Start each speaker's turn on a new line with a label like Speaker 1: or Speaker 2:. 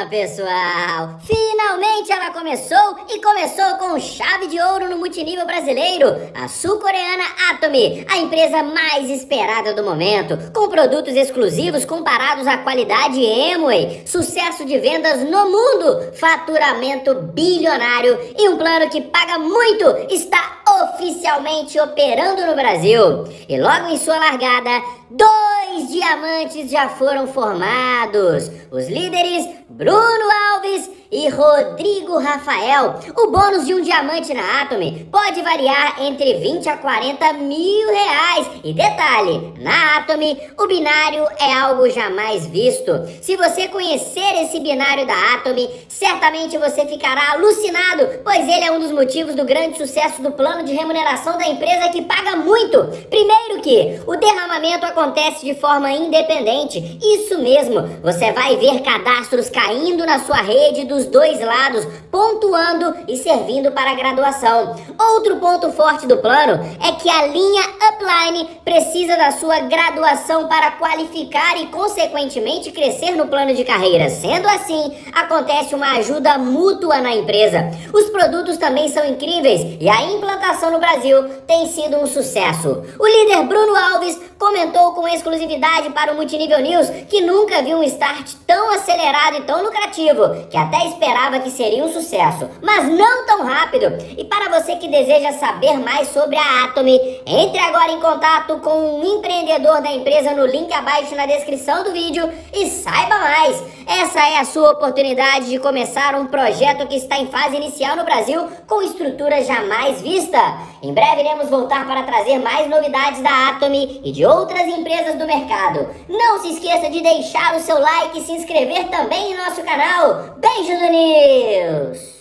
Speaker 1: pessoal! Finalmente ela começou e começou com chave de ouro no multinível brasileiro. A sul-coreana Atomy, a empresa mais esperada do momento, com produtos exclusivos comparados à qualidade Amway, sucesso de vendas no mundo, faturamento bilionário e um plano que paga muito, está oficialmente operando no Brasil. E logo em sua largada, 2 diamantes já foram formados. Os líderes Bruno Alves e Rodrigo Rafael. O bônus de um diamante na Atomy pode variar entre 20 a 40 mil reais. E detalhe, na Atomy o binário é algo jamais visto. Se você conhecer esse binário da Atomy, certamente você ficará alucinado, pois ele é um dos motivos do grande sucesso do plano de remuneração da empresa, que paga muito. Primeiro que o derramamento acontece de forma independente. Isso mesmo, você vai ver cadastros caindo na sua rede dos dois lados, pontuando e servindo para a graduação. Outro ponto forte do plano é que a linha upline precisa da sua graduação para qualificar e, consequentemente, crescer no plano de carreira. Sendo assim, acontece uma ajuda mútua na empresa. Os produtos também são incríveis e a implantação no Brasil tem sido um sucesso. O líder Bruno Alves comentou com exclusividade para o Multinível News que nunca viu um start tão acelerado e tão lucrativo, que até esperava que seria um sucesso, mas não tão rápido. E para você que deseja saber mais sobre a Atomy, entre agora em contato com um empreendedor da empresa no link abaixo na descrição do vídeo e saiba mais. Essa é a sua oportunidade de começar um projeto que está em fase inicial no Brasil, com estrutura jamais vista. Em breve iremos voltar para trazer mais novidades da Atomy e de outras empresas do mercado. Não se esqueça de deixar o seu like e se inscrever também em nosso canal. Beijo do News!